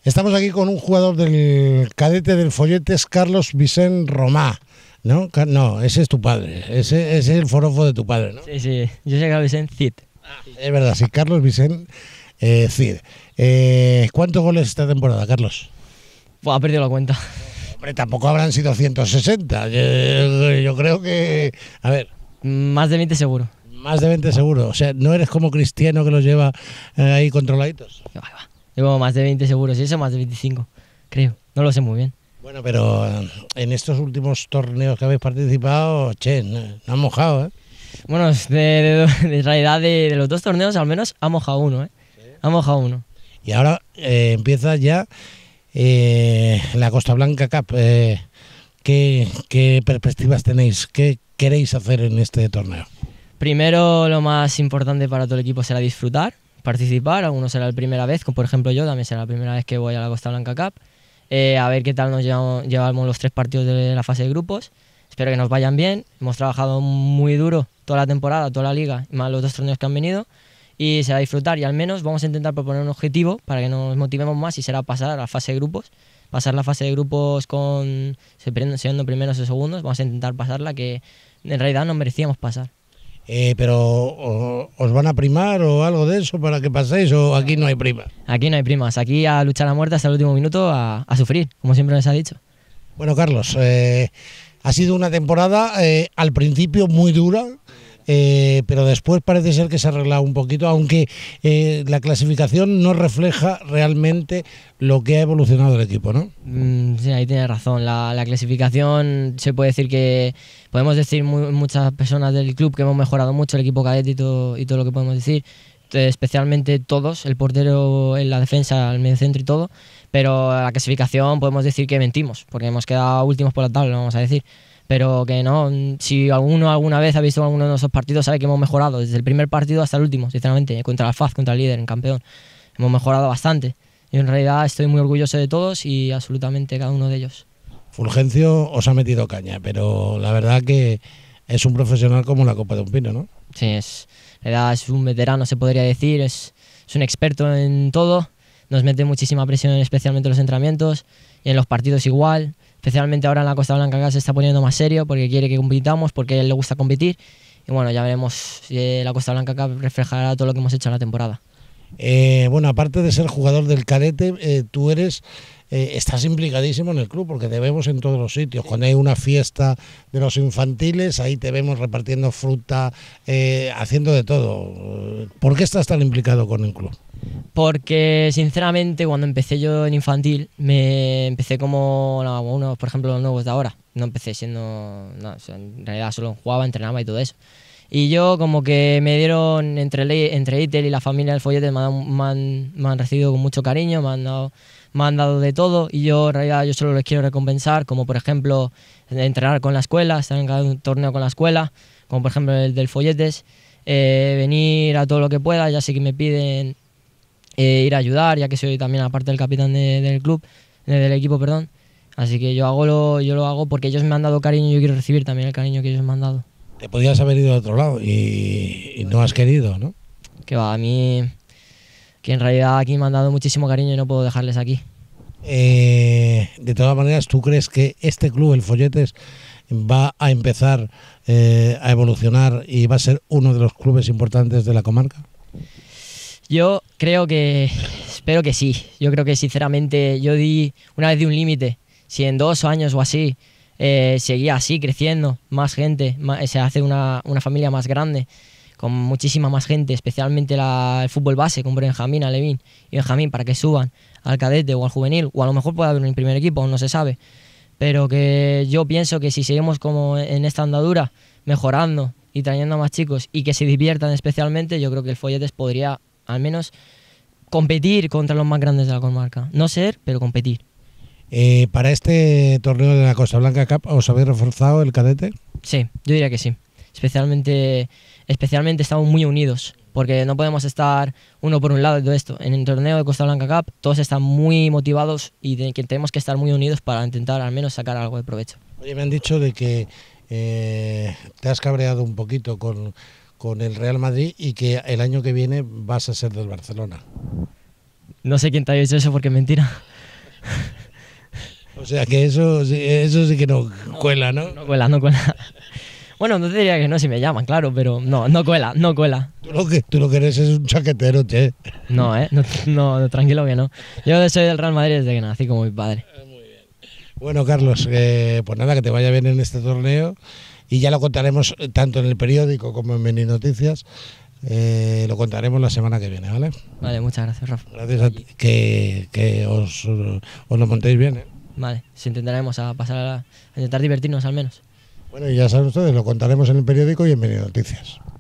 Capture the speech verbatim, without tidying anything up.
Estamos aquí con un jugador del cadete del Folletes, Carlos Vicent Romà, ¿no? No, ese es tu padre, ese, ese es el forofo de tu padre, ¿no? Sí, sí, yo soy Carlos Vicent Cid. Ah, es verdad, sí, Carlos Vicent eh, Cid. Eh, ¿Cuántos goles esta temporada, Carlos? Buah, ha perdido la cuenta. Hombre, tampoco habrán sido ciento sesenta, yo, yo creo que... A ver... Más de veinte seguro. Más de veinte seguro, o sea, no eres como Cristiano que los lleva eh, ahí controladitos. Va, va. Llevo más de veinte seguros y eso más de veinticinco, creo. No lo sé muy bien. Bueno, pero en estos últimos torneos que habéis participado, che, no, no han mojado, ¿eh? Bueno, de, de, de realidad de, de los dos torneos al menos ha mojado uno, ¿eh? ¿Sí? Ha mojado uno. Y ahora eh, empieza ya eh, la Costa Blanca Cup. Eh, ¿qué, ¿Qué perspectivas tenéis? ¿Qué queréis hacer en este torneo? Primero, lo más importante para todo el equipo será disfrutar, participar. Algunos será la primera vez, como por ejemplo yo, también será la primera vez que voy a la Costa Blanca Cup. Eh, a ver qué tal nos llevamos, llevamos los tres partidos de la fase de grupos. Espero que nos vayan bien. Hemos trabajado muy duro toda la temporada, toda la liga, más los dos torneos que han venido. Y será disfrutar y al menos vamos a intentar proponer un objetivo para que nos motivemos más y será pasar a la fase de grupos. Pasar la fase de grupos con siendo primeros o segundos. Vamos a intentar pasarla, que en realidad nos merecíamos pasar. Eh, pero o, ¿os van a primar o algo de eso para que paséis o aquí no hay primas? Aquí no hay primas, aquí a luchar a muerte hasta el último minuto, a, a sufrir, como siempre les ha dicho. Bueno, Carlos, eh, ha sido una temporada eh, al principio muy dura, eh, pero después parece ser que se ha arreglado un poquito, aunque eh, la clasificación no refleja realmente lo que ha evolucionado el equipo, ¿no? Mm, sí, ahí tienes razón. La, la clasificación se puede decir que, podemos decir muy, muchas personas del club que hemos mejorado mucho, el equipo cadete y todo, y todo lo que podemos decir, especialmente todos, el portero, en la defensa, el mediocentro y todo, pero la clasificación podemos decir que mentimos, porque hemos quedado últimos por la tabla, vamos a decir. Pero que no, si alguno alguna vez ha visto alguno de nuestros partidos sabe que hemos mejorado desde el primer partido hasta el último, sinceramente, contra el F A Z, contra el líder, en campeón. Hemos mejorado bastante. Yo en realidad estoy muy orgulloso de todos y absolutamente cada uno de ellos. Fulgencio os ha metido caña, pero la verdad que es un profesional como la copa de un pino, ¿no? Sí, es, la verdad es un veterano, se podría decir, es, es un experto en todo, nos mete muchísima presión, especialmente en los entrenamientos y en los partidos igual. Especialmente ahora en la Costa Blanca se está poniendo más serio porque quiere que compitamos, porque a él le gusta competir. Y bueno, ya veremos si la Costa Blanca Cup reflejará todo lo que hemos hecho en la temporada. Eh, bueno, aparte de ser jugador del cadete, eh, tú eres, eh, estás implicadísimo en el club porque te vemos en todos los sitios. Cuando hay una fiesta de los infantiles, ahí te vemos repartiendo fruta, eh, haciendo de todo. ¿Por qué estás tan implicado con el club? Porque sinceramente cuando empecé yo en infantil me empecé como no, uno, por ejemplo, los nuevos de ahora. No empecé siendo, no, o sea, en realidad solo jugaba, entrenaba y todo eso. Y yo como que me dieron entre, entre Itel y la familia del Follete, me han, me, han, me han recibido con mucho cariño, me han, dado, me han dado de todo y yo en realidad yo solo les quiero recompensar, como por ejemplo entrenar con la escuela, estar en cada torneo con la escuela, como por ejemplo el del Folletes, eh, venir a todo lo que pueda, ya sé que me piden eh, ir a ayudar, ya que soy también aparte del capitán de, del club, de, del equipo, perdón. Así que yo, hago lo, yo lo hago porque ellos me han dado cariño y yo quiero recibir también el cariño que ellos me han dado. Te podías haber ido a otro lado y, y no has querido, ¿no? Que va, a mí, que en realidad aquí me han dado muchísimo cariño y no puedo dejarles aquí. Eh, de todas maneras, ¿tú crees que este club, el Folletes, va a empezar eh, a evolucionar y va a ser uno de los clubes importantes de la comarca? Yo creo que, espero que sí. Yo creo que sinceramente yo di una vez di un límite. Si en dos años o así eh, seguía así creciendo, más gente, más, se hace una, una familia más grande, con muchísima más gente, especialmente la, el fútbol base, como Benjamín, Alevín y Benjamín, para que suban al cadete o al juvenil, o a lo mejor puede haber un primer equipo, no se sabe. Pero que yo pienso que si seguimos como en esta andadura, mejorando y trayendo a más chicos y que se diviertan especialmente, yo creo que el Folletes podría al menos competir contra los más grandes de la comarca. No ser, pero competir. Eh, ¿Para este torneo de la Costa Blanca Cup os habéis reforzado el cadete? Sí, yo diría que sí. Especialmente, especialmente estamos muy unidos, porque no podemos estar uno por un lado de todo esto. En el torneo de Costa Blanca Cup todos están muy motivados y de que tenemos que estar muy unidos para intentar al menos sacar algo de provecho. Oye, me han dicho de que eh, te has cabreado un poquito con, con el Real Madrid y que el año que viene vas a ser del Barcelona. No sé quién te ha dicho eso porque es mentira. O sea que eso, sí- eso sí que no cuela, ¿no? No cuela, no cuela. Bueno, no te diría que no si me llaman, claro, pero no, no cuela, no cuela. Tú lo que, tú lo que eres es un chaquetero, che. No, eh, no, no, tranquilo que no. Yo soy del Real Madrid desde que nací, como mi padre. Bueno, Carlos, eh, pues nada, que te vaya bien en este torneo y ya lo contaremos eh, tanto en el periódico como en Mini Noticias. Eh, lo contaremos la semana que viene, ¿vale? Vale, muchas gracias, Rafa. Gracias a ti. Que, que os, os lo montéis bien, ¿eh? Vale, si intentaremos a pasar a, a intentar divertirnos al menos. Bueno, y ya saben ustedes, lo contaremos en el periódico y en Mini Noticias.